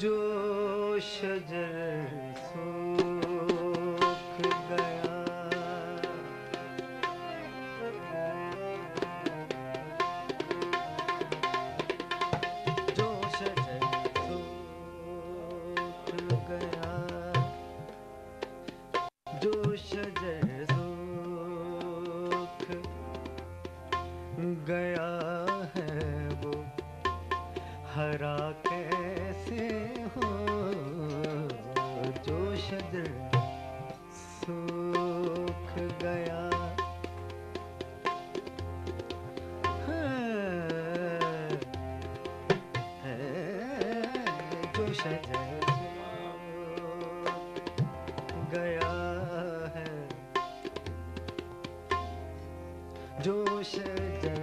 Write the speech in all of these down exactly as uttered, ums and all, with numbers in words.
जो शजर सूख गया, जो शजर सूख गया, जो शजर सूख गया है वो हरा कैसे हो, जो शजर सूख गया है, है जो शजर सूख गया है, जो शजर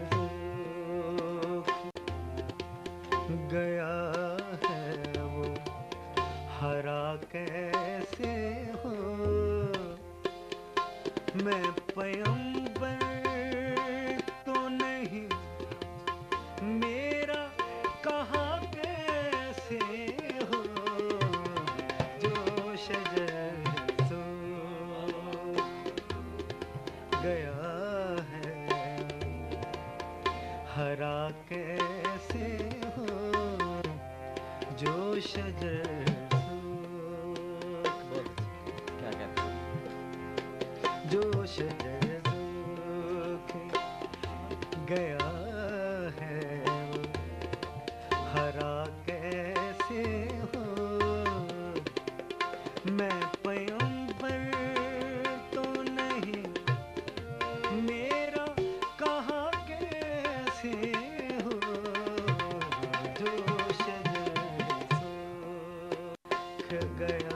गया है वो हरा कैसे हो। मैं पैगंबर तो नहीं, मेरा कहा कैसे हो, जो शजर सूख गया है हरा कैसे हो, जो शजर सूख क्या कहते हैं, जो शजर सूख गया है वो हरा कैसे हो। मैं पैगंबर तो नहीं, मेरा कहा कैसे हो, जो शजर सूख गया।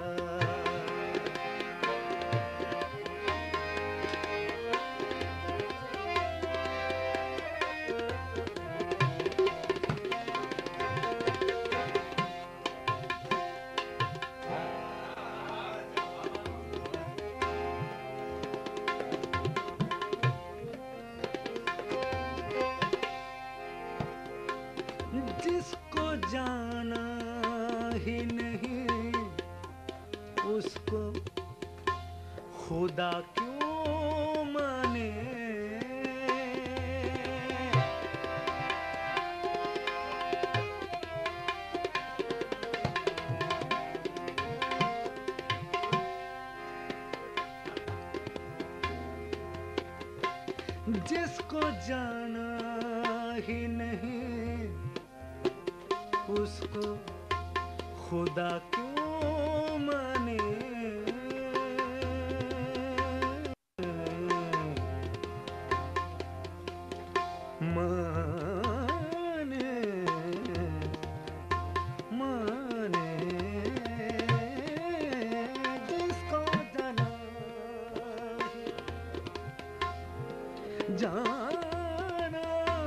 जिसको जाना ही नहीं उसको खुदा क्यों माने, जिसको जाना ही नहीं उसको खुदा क्यों माने, माने माने जिसको जाना जाना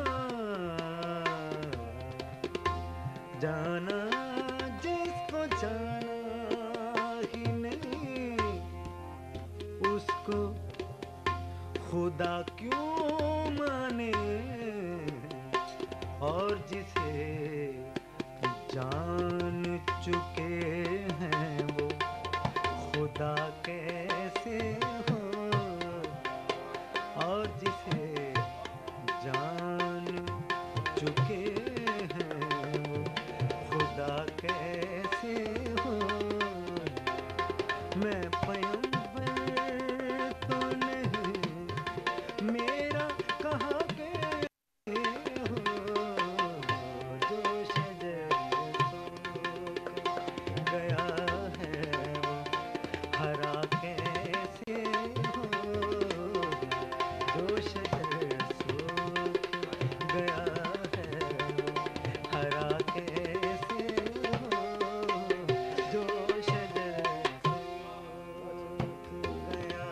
जाना जिसको जाना ही नहीं उसको खुदा क्यों माने, और जिसे जान चुके हैं वो खुदा कैसे हो, और जिसे जान चुके हैं वो खुदा कैसे हो। मैं पैगंबर तो नहीं, मेरा कहा कैसे हो, जो शजर सूख गया है वो हरा कैसे हो, जो शजर सूख गया है वो हरा कैसे हो, जो शजर सूख गया।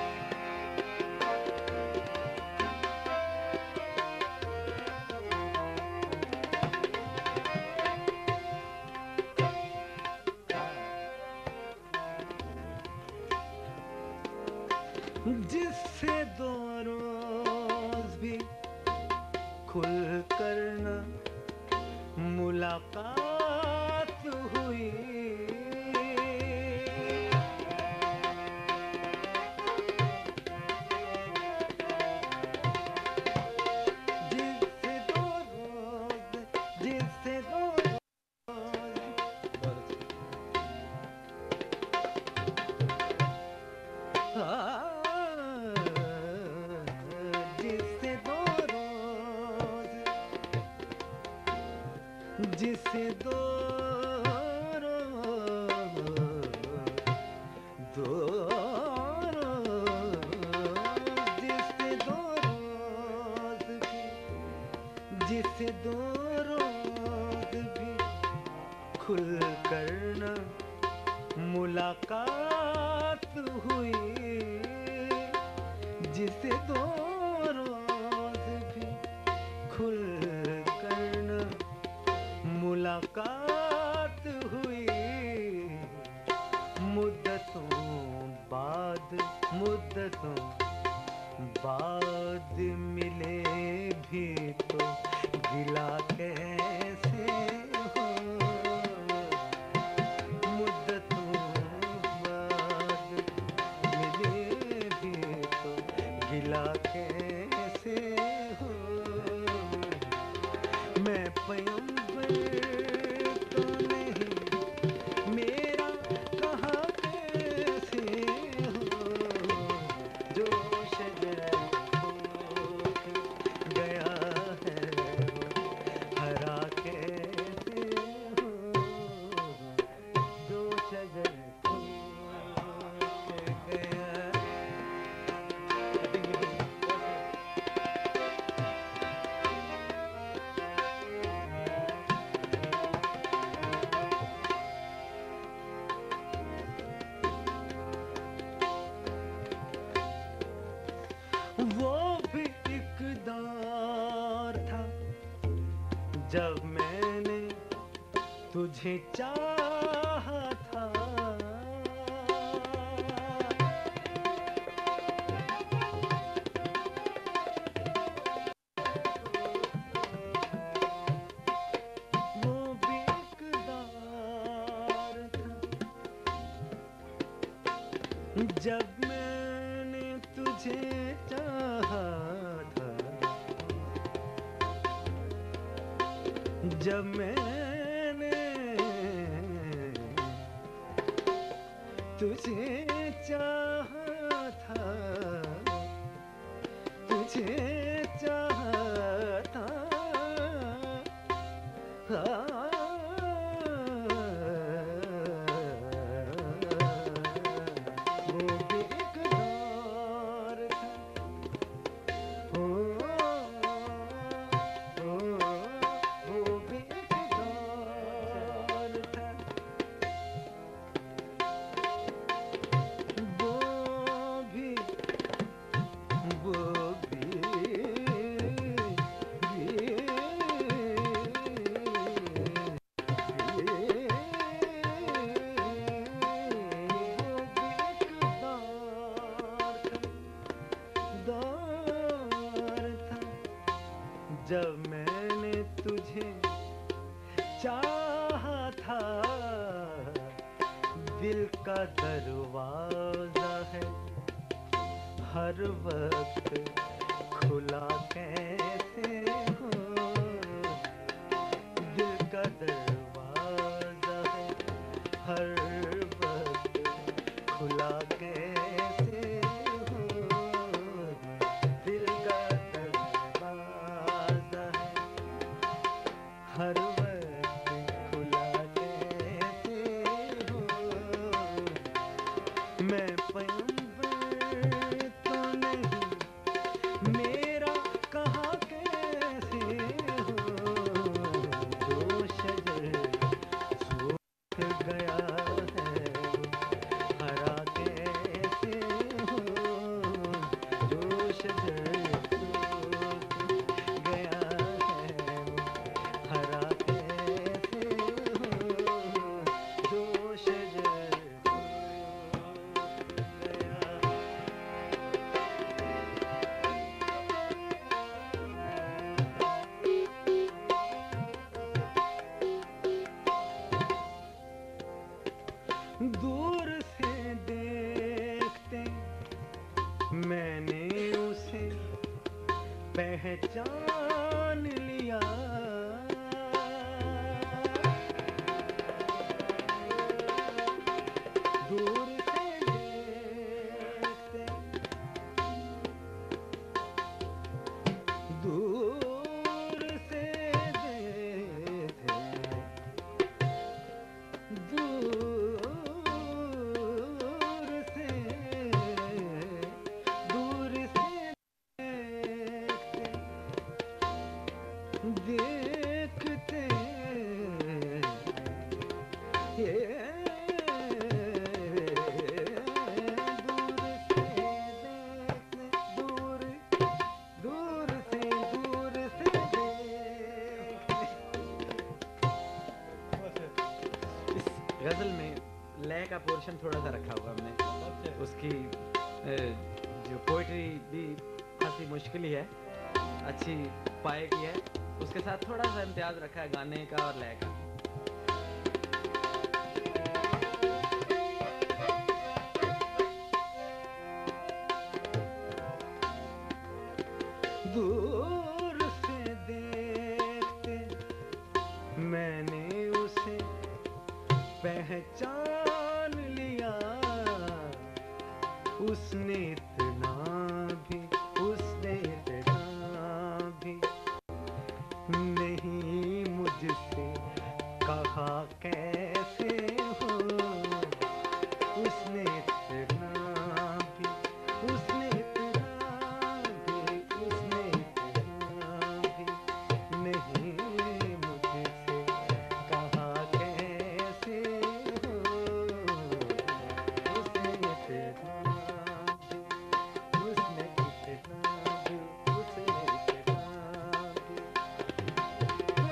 जिससे दो रोज भी खुल कर न मुलाकात हुई, कर न मुलाकात हुई, जिसे दो रोज भी खुल कर न मुलाकात हुई। मुद्दतों बाद मुद्दतों बाद मिले भी तो गिला कैसे हो। मुद्दतों बाद मिले भी तो गिला कैसे हो। मैं पैगंबर तो नहीं, मेरा कहाँ कैसे हो। जो शजर सूख गया है वो हरा कैसे हो। जो शजर सूख गया। वो भी एक दौर था जब मैंने तुझे चाहा था। वो भी एक दौर था जब मैंने तुझे चाहा था। जब मैंने तुझे चाहा था, तुझे चाहा था। वो भी एक दौर था। ओ, ओ, वो भी एक दौर था। वो भी वो भी जब मैंने तुझे चाहा था। दिल का दरवाजा है हर वक्त खुला कैसे हो। दिल का दरवाजा है हर वक्त खुला कैसे हो। दिल का दरवाजा है हर वक्त खुला कैसे हो। मैं पैगंबर तो नहीं, मेरा कहाँ कैसे हो। जो शजर सूख गया है वो हरा कैसे हो। जो शजर सूख गया है वो हरा कैसे हो। जो शजर सूख गया। दूर से देखते मैंने उसे पहचान लिया। दूर से देखते दूर से देखते दूर से दूर से देखते देखते गजल में लय का पोर्शन थोड़ा सा रखा हुआ हमने, उसकी जो पोइट्री भी खासी मुश्किल ही है, अच्छी पाए की है, उसके साथ थोड़ा सा इम्तियाज रखा है गाने का और लय का। दूर से देखते मैंने उसे पहचान लिया, उसने इतना भी उसने इतना भी नहीं मुझसे कहा कैसे हो, उसने इतना भी उसने इतना भी उसने इतना भी नहीं मुझसे कहा कैसे हो, उसने इतना भी उसने इतना भी उसने इतना भी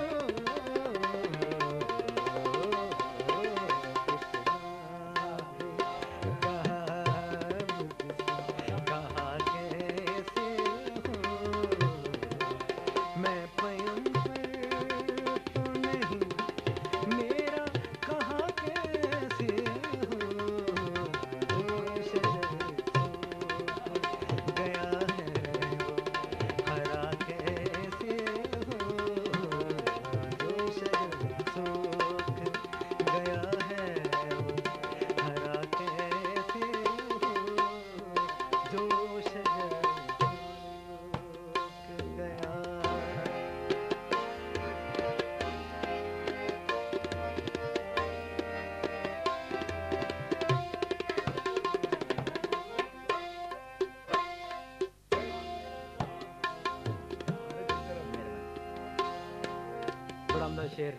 शेर।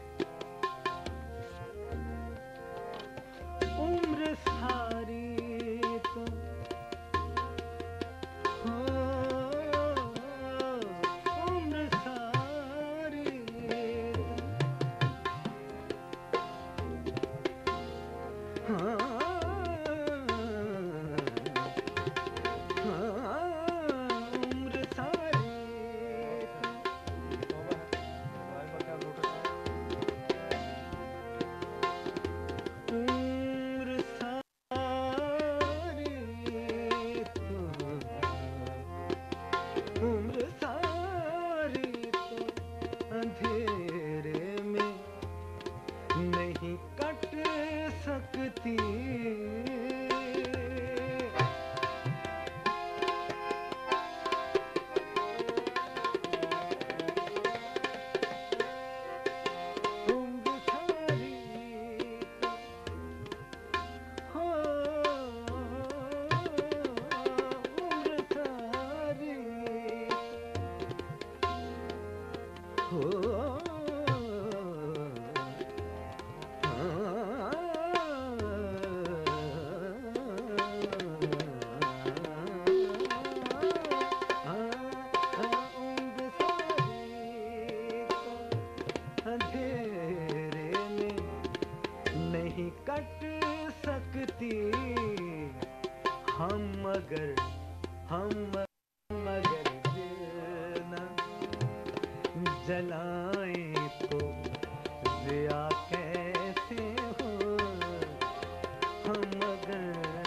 उम्र सारी तो हो, उम्र सारी तो हाँ, उम्र सारी उम्र सारी तो उम्र सारी तो अंधेरे में नहीं कट सकती, उम्र सारी हो, उम्र सारी हो, उम्र सारी तो अंधेरे में नहीं कट सकती, हम मगर हम मगर दिल न जलाएं तो जिया कैसे हो, हम मगर